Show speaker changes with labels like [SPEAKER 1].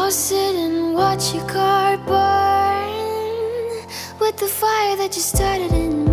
[SPEAKER 1] I'll sit and watch your car burn with the fire that you started in